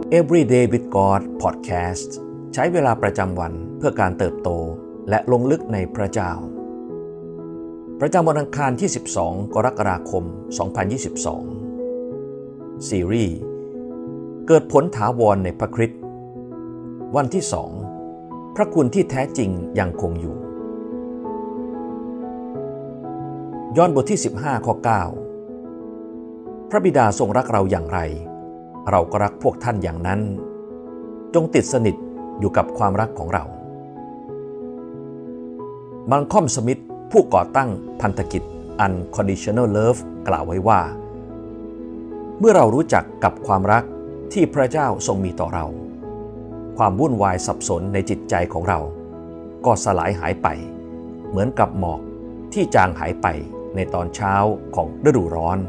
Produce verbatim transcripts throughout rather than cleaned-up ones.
Everyday with God Podcast ใช้เวลาประจำวันเพื่อการเติบโตและลงลึกในพระเจ้าประจำวันอังคารที่สิบสองกรกฎาคมสองพันยี่สิบสองซีรีส์เกิดผลถาวรในพระคริสต์วันที่สองพระคุณที่แท้จริงยังคงอยู่ยอห์นบทที่สิบห้าข้อเก้าพระบิดาทรงรักเราอย่างไรเราก็รักพวกท่านอย่างนั้นจงติดสนิทอยู่กับความรักของเรามัลคอม สมิธผู้ก่อตั้งพันธกิจ Unconditional Love กล่าวไว้ว่าเมื่อเรารู้จักกับความรักที่พระเจ้าทรงมีต่อเราความวุ่นวายสับสนในจิตใจของเราก็สลายหายไปเหมือนกับหมอกที่จางหายไปในตอนเช้าของฤดูร้อน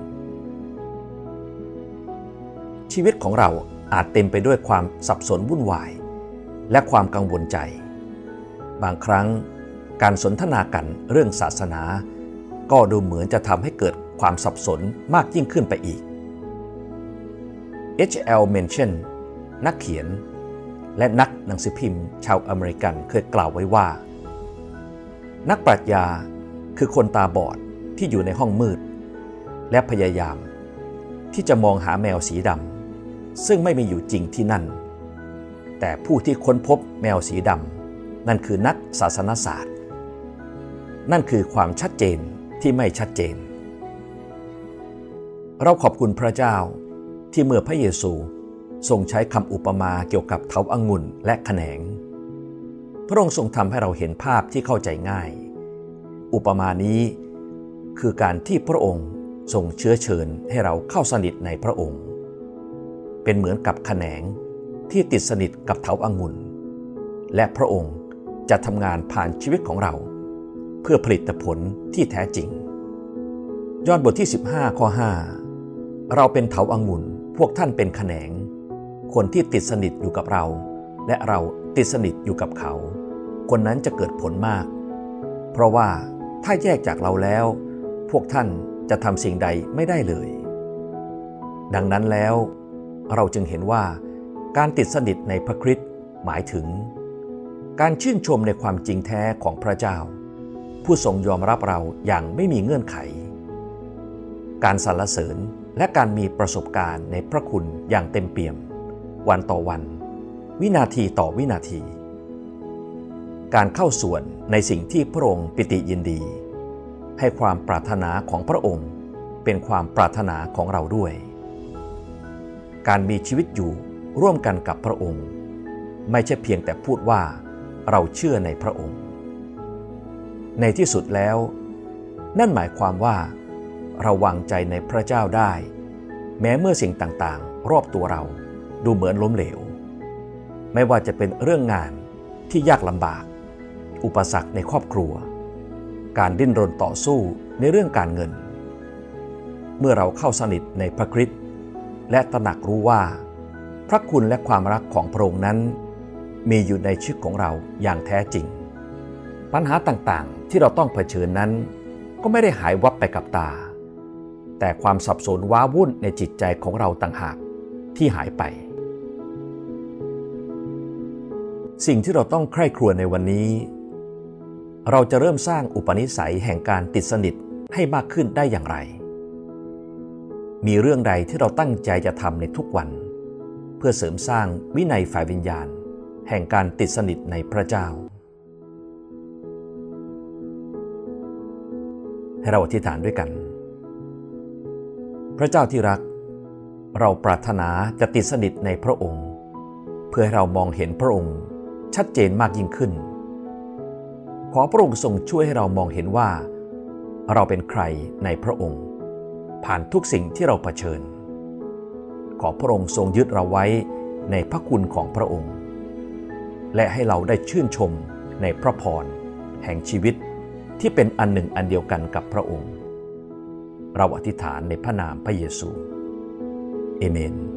ชีวิตของเราอาจเต็มไปด้วยความสับสนวุ่นวายและความกังวลใจบางครั้งการสนทนากันเรื่องศาสนาก็ดูเหมือนจะทำให้เกิดความสับสนมากยิ่งขึ้นไปอีก เอช แอล Mencken นักเขียนและนักหนังสือพิมพ์ชาวอเมริกันเคยกล่าวไว้ว่านักปรัชญาคือคนตาบอดที่อยู่ในห้องมืดและพยายามที่จะมองหาแมวสีดำซึ่งไม่มีอยู่จริงที่นั่นแต่ผู้ที่ค้นพบแมวสีดำนั่นคือนักศาสนศาสตร์นั่นคือความชัดเจนที่ไม่ชัดเจนเราขอบคุณพระเจ้าที่เมื่อพระเยซูทรงใช้คำอุปมาเกี่ยวกับเถาองุ่นและแขนงพระองค์ทรงทำให้เราเห็นภาพที่เข้าใจง่ายอุปมานี้คือการที่พระองค์ทรงเชื้อเชิญให้เราเข้าสนิทในพระองค์เป็นเหมือนกับแขนงที่ติดสนิทกับเถาองุ่นและพระองค์จะทำงานผ่านชีวิตของเราเพื่อผลิตผลที่แท้จริงยอห์นบทที่สิบห้าข้อห้าเราเป็นเถาองุ่นพวกท่านเป็นแขนงคนที่ติดสนิทอยู่กับเราและเราติดสนิทอยู่กับเขาคนนั้นจะเกิดผลมากเพราะว่าถ้าแยกจากเราแล้วพวกท่านจะทำสิ่งใดไม่ได้เลยดังนั้นแล้วเราจึงเห็นว่าการติดสนิทในพระคริสต์หมายถึงการชื่นชมในความจริงแท้ของพระเจ้าผู้ทรงยอมรับเราอย่างไม่มีเงื่อนไขการสรรเสริญและการมีประสบการณ์ในพระคุณอย่างเต็มเปี่ยมวันต่อวันวินาทีต่อวินาทีการเข้าส่วนในสิ่งที่พระองค์ปิติยินดีให้ความปรารถนาของพระองค์เป็นความปรารถนาของเราด้วยการมีชีวิตอยู่ร่วมกันกับพระองค์ไม่ใช่เพียงแต่พูดว่าเราเชื่อในพระองค์ในที่สุดแล้วนั่นหมายความว่าเราวางใจในพระเจ้าได้แม้เมื่อสิ่งต่างๆรอบตัวเราดูเหมือนล้มเหลวไม่ว่าจะเป็นเรื่องงานที่ยากลำบากอุปสรรคในครอบครัวการดิ้นรนต่อสู้ในเรื่องการเงินเมื่อเราเข้าสนิทในพระคริสต์และตระหนักรู้ว่าพระคุณและความรักของพระองค์นั้นมีอยู่ในชีวิตของเราอย่างแท้จริงปัญหาต่างๆที่เราต้องเผชิญนั้นก็ไม่ได้หายวับไปกับตาแต่ความสับสนว้าวุ่นในจิตใจของเราต่างหากที่หายไปสิ่งที่เราต้องใคร่ครวญในวันนี้เราจะเริ่มสร้างอุปนิสัยแห่งการติดสนิทให้มากขึ้นได้อย่างไรมีเรื่องใดที่เราตั้งใจจะทำในทุกวันเพื่อเสริมสร้างวินัยฝ่ายวิญญาณแห่งการติดสนิทในพระเจ้าให้เราอธิษฐานด้วยกันพระเจ้าที่รักเราปรารถนาจะติดสนิทในพระองค์เพื่อให้เรามองเห็นพระองค์ชัดเจนมากยิ่งขึ้นขอพระองค์ทรงช่วยให้เรามองเห็นว่าเราเป็นใครในพระองค์ผ่านทุกสิ่งที่เราเผชิญขอพระองค์ทรงยึดเราไว้ในพระคุณของพระองค์และให้เราได้ชื่นชมในพระพรแห่งชีวิตที่เป็นอันหนึ่งอันเดียวกันกับพระองค์เราอธิษฐานในพระนามพระเยซูเอเมน